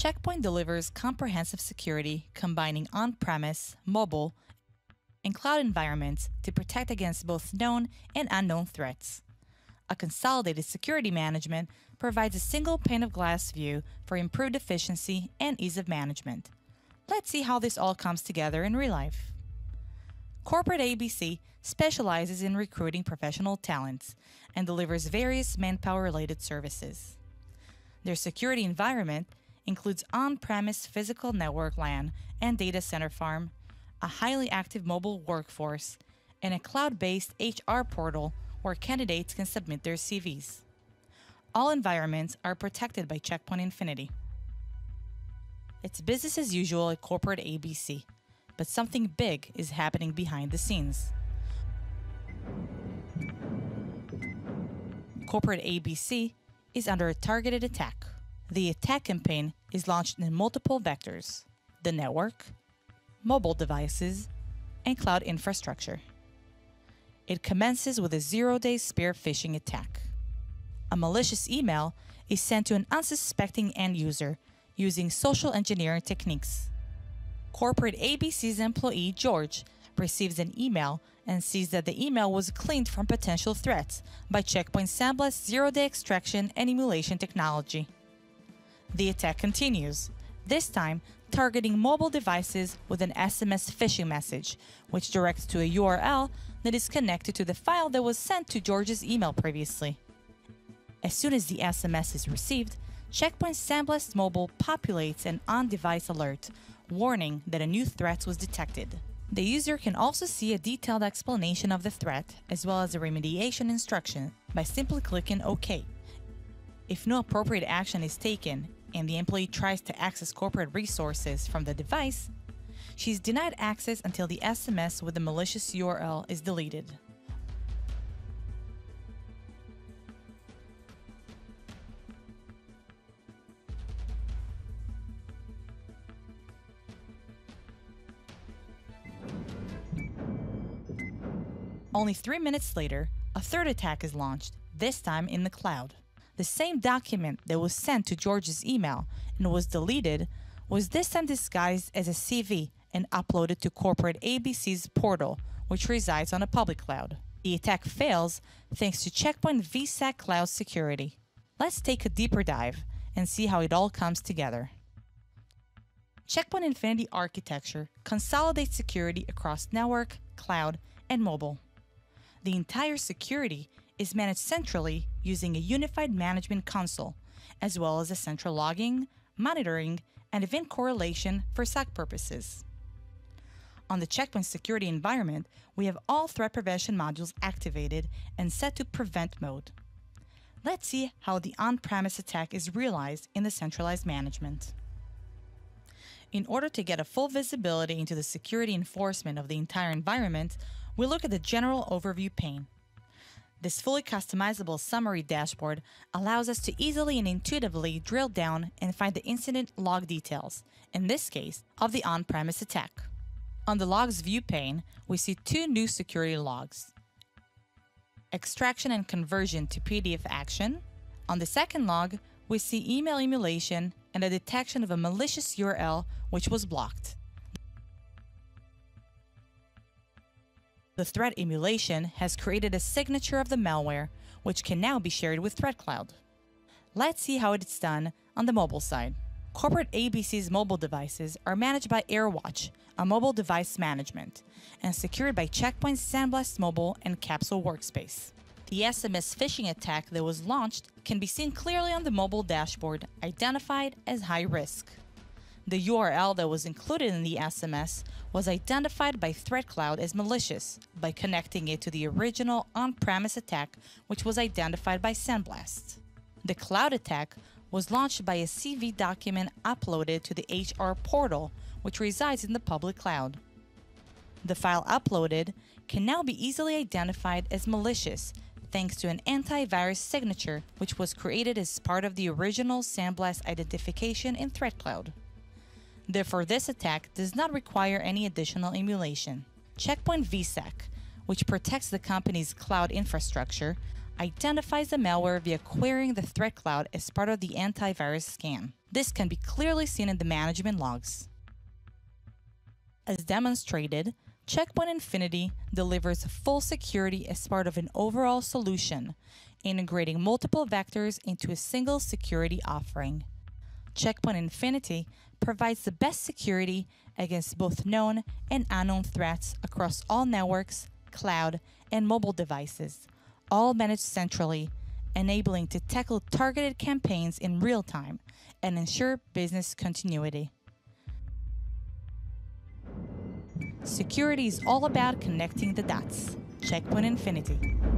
Check Point delivers comprehensive security combining on-premise, mobile, and cloud environments to protect against both known and unknown threats. A consolidated security management provides a single pane of glass view for improved efficiency and ease of management. Let's see how this all comes together in real life. Corporate ABC specializes in recruiting professional talents and delivers various manpower-related services. Their security environment includes on-premise physical network LAN and data center farm, a highly active mobile workforce, and a cloud-based HR portal where candidates can submit their CVs. All environments are protected by Check Point Infinity. It's business as usual at Corporate ABC, but something big is happening behind the scenes. Corporate ABC is under a targeted attack. The attack campaign is launched in multiple vectors: the network, mobile devices, and cloud infrastructure. It commences with a zero-day spear phishing attack. A malicious email is sent to an unsuspecting end user using social engineering techniques. Corporate ABC's employee, George, receives an email and sees that the email was cleaned from potential threats by Check Point SandBlast's zero-day extraction and emulation technology. The attack continues, this time targeting mobile devices with an SMS phishing message, which directs to a URL that is connected to the file that was sent to George's email previously. As soon as the SMS is received, Check Point SandBlast Mobile populates an on-device alert, warning that a new threat was detected. The user can also see a detailed explanation of the threat, as well as a remediation instruction, by simply clicking OK. If no appropriate action is taken, and the employee tries to access corporate resources from the device, she is denied access until the SMS with the malicious URL is deleted. Only 3 minutes later, a third attack is launched, this time in the cloud. The same document that was sent to George's email and was deleted was this time disguised as a CV and uploaded to Corporate ABC's portal, which resides on a public cloud. The attack fails thanks to Check Point VSAC Cloud Security. Let's take a deeper dive and see how it all comes together. Check Point Infinity architecture consolidates security across network, cloud, and mobile. The entire security is managed centrally using a unified management console, as well as a central logging, monitoring, and event correlation for SOC purposes. On the Check Point security environment, we have all threat prevention modules activated and set to prevent mode. Let's see how the on-premise attack is realized in the centralized management. In order to get a full visibility into the security enforcement of the entire environment, we look at the general overview pane. This fully customizable summary dashboard allows us to easily and intuitively drill down and find the incident log details, in this case, of the on-premise attack. On the logs view pane, we see two new security logs: extraction and conversion to PDF action. On the second log, we see email emulation and a detection of a malicious URL which was blocked. The threat emulation has created a signature of the malware, which can now be shared with ThreatCloud. Let's see how it's done on the mobile side. Corporate ABC's mobile devices are managed by AirWatch, a mobile device management, and secured by Check Point SandBlast Mobile and Capsule Workspace. The SMS phishing attack that was launched can be seen clearly on the mobile dashboard, identified as high risk. The URL that was included in the SMS was identified by ThreatCloud as malicious by connecting it to the original on-premise attack, which was identified by SandBlast. The cloud attack was launched by a CV document uploaded to the HR portal, which resides in the public cloud. The file uploaded can now be easily identified as malicious thanks to an antivirus signature, which was created as part of the original SandBlast identification in ThreatCloud. Therefore, this attack does not require any additional emulation. Check Point VSAC, which protects the company's cloud infrastructure, identifies the malware via querying the threat cloud as part of the antivirus scan. This can be clearly seen in the management logs. As demonstrated, Checkpoint Infinity delivers full security as part of an overall solution, integrating multiple vectors into a single security offering. Checkpoint Infinity provides the best security against both known and unknown threats across all networks, cloud, and mobile devices, all managed centrally, enabling to tackle targeted campaigns in real time and ensure business continuity. Security is all about connecting the dots. Checkpoint Infinity.